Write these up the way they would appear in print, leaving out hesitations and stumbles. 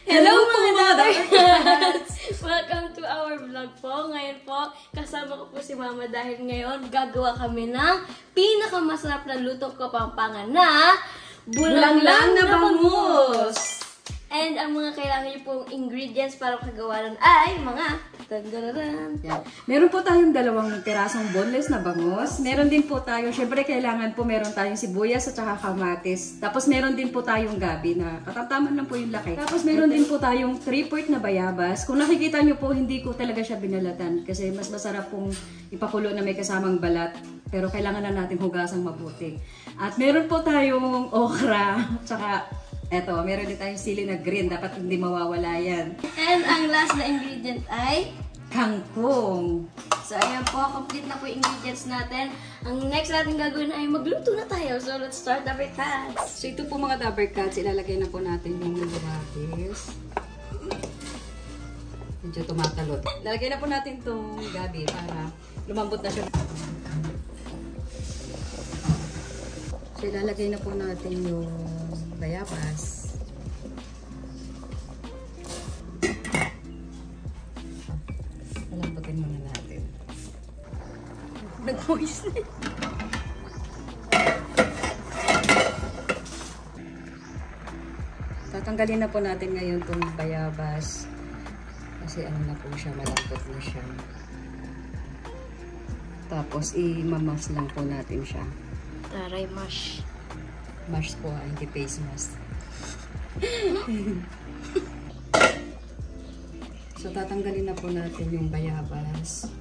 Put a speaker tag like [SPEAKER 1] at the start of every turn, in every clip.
[SPEAKER 1] Hello mga Dabarkats! Welcome to our vlog po. Ngayon po, kasama ko po si Mama dahil ngayon gagawa kami ng pinakamasarap na lutong Kapampangan na bulanglang na bangus! And ang mga kailangan niyo pong ingredients para makagawa nun ay mga yan.
[SPEAKER 2] Meron po tayong dalawang pirasong boneless na bangus. Meron din po tayo, syempre kailangan po meron tayong sibuyas at saka kamatis. Tapos meron din po tayong gabi na katamtaman lang po yung laki. Tapos meron din po tayong 3/4 na bayabas. Kung nakikita nyo po, hindi ko talaga siya binalatan kasi mas masarap pong ipakulo na may kasamang balat. Pero kailangan na natin hugasang mabuti. At meron po tayong okra, tsaka eto, meron din tayong sili na green. Dapat hindi mawawala yan.
[SPEAKER 1] And ang last na ingredient ay
[SPEAKER 2] kangkong.
[SPEAKER 1] So, ayan po. Complete na po yung ingredients natin. Ang next natin gagawin ay magluto na tayo. So, let's start Dabarkats.
[SPEAKER 2] So, ito po mga Dabarkats. Ilalagay na po natin yung kamatis. Medyo tumatalot. Lalagay na po natin itong gabi para lumambot na siya. So, ilalagay na po natin yung bayabas. Lambutin muna natin.
[SPEAKER 1] Nag-voice na.
[SPEAKER 2] Tatanggalin na po natin ngayon itong bayabas. Kasi ano na po siya, malambot na siya. Tapos i-mamas lang po natin siya.
[SPEAKER 1] Taray mash.
[SPEAKER 2] Mash po, hindi face mask. So, tatanggalin na po natin yung bayabas.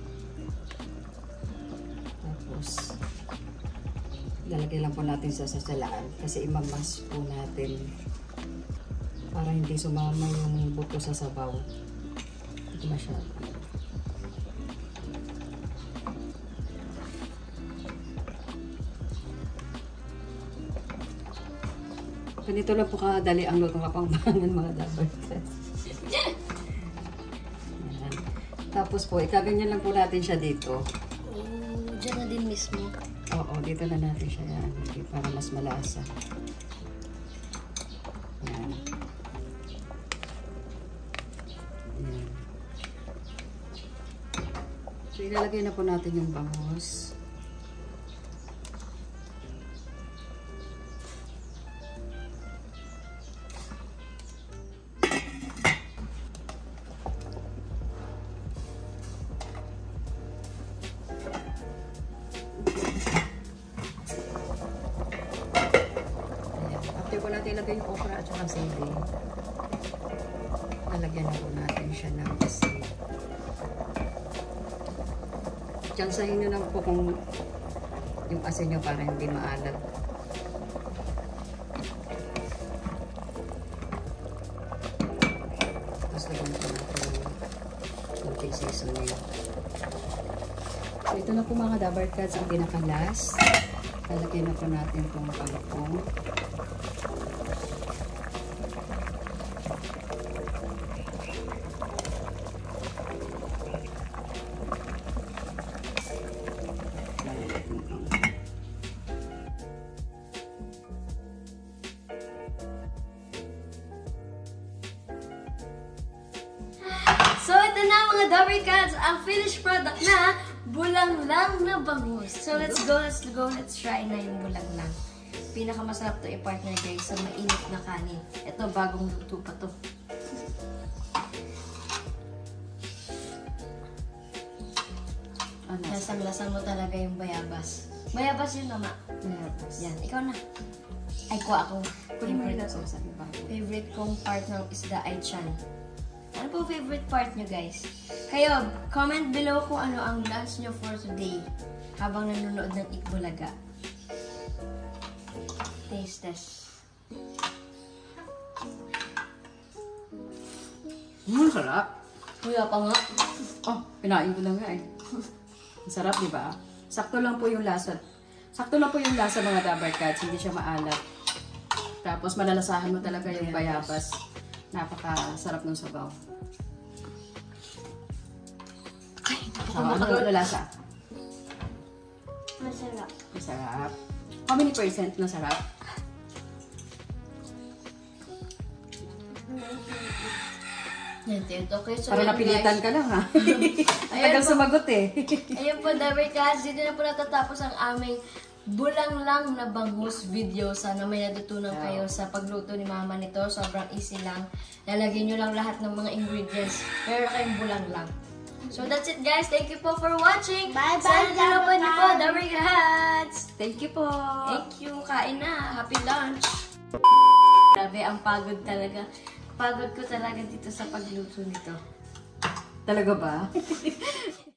[SPEAKER 2] Tapos, lalagay lang po natin sa sasalaan kasi imamas po natin para hindi sumama yung buto sa sabaw. Hindi masyado. Ganito lang po kadali ang lutong Kapampangan mga Dabarkats. Tapos po, ikaganyan lang po natin siya dito.
[SPEAKER 1] Diyan na din mismo.
[SPEAKER 2] Oo, dito na natin siya yan. Para mas malasa. Yan. Yan. So, ilalagay na po natin yung bangus. After po natin ilagay yung okra at saka sili, lalagyan na po natin siya ng asin. Tsansahin nyo lang po kung yung asin nyo para hindi maalat. Tapos lagyan po natin yung seasoning. So ito na po mga Dabarkats ang pinakalas. Lalagyan na po natin itong kangkong.
[SPEAKER 1] So, ito na mga Dabarkats, ang finished product na bulanglang na bangus. So, let's go, let's try na yung bulanglang. Pinakamasarap to i-partner guys sa mainit na kanin. Ito, bagong luto pa to. Lasang-lasa mo talaga yung bayabas. Bayabas yun, Mama.
[SPEAKER 2] Bayabas.
[SPEAKER 1] Yan, ikaw na. Ay, ko ako. Favorite kong part ng isda ay chan. Ano po favorite part nyo, guys? Kayo, comment below kung ano ang lunch nyo for today habang nanonood ng Itbulaga. Taste test.
[SPEAKER 2] Sarap.
[SPEAKER 1] Kuya pa nga.
[SPEAKER 2] Oh, pinain ko na nga eh. Sarap, di ba? Sakto lang po yung lasa. Sakto lang po yung lasa mga Dabarkats. Hindi siya maalat. Tapos malalasahan mo talaga yung bayabas. Napakasarap ng sabaw. Ano lasa?
[SPEAKER 1] Masarap.
[SPEAKER 2] Masarap. How many % na sarap?
[SPEAKER 1] Okay, so
[SPEAKER 2] Para
[SPEAKER 1] yun,
[SPEAKER 2] napilitan
[SPEAKER 1] guys.
[SPEAKER 2] ka lang ha.
[SPEAKER 1] Ayan
[SPEAKER 2] Tagal
[SPEAKER 1] po.
[SPEAKER 2] sumagot eh.
[SPEAKER 1] Ayun po, Dabarkas, dito na po natatapos ang aming bulang lang na bangus video. Sana may natutunan kayo sa pagluto ni mama nito. Sobrang easy lang. Lalagyan nyo lang lahat ng mga ingredients. Meron kayong bulang lang. So that's it, guys. Thank you po for watching.
[SPEAKER 3] Bye-bye,
[SPEAKER 1] Sana nalaman niyo po,
[SPEAKER 3] Dabarkas.
[SPEAKER 1] Dabarkas.
[SPEAKER 2] Thank you po.
[SPEAKER 1] Thank you. Kain na. Happy lunch. Grabe, ang pagod talaga. Pagod ko talaga dito sa pagluto nito.
[SPEAKER 2] Talaga ba?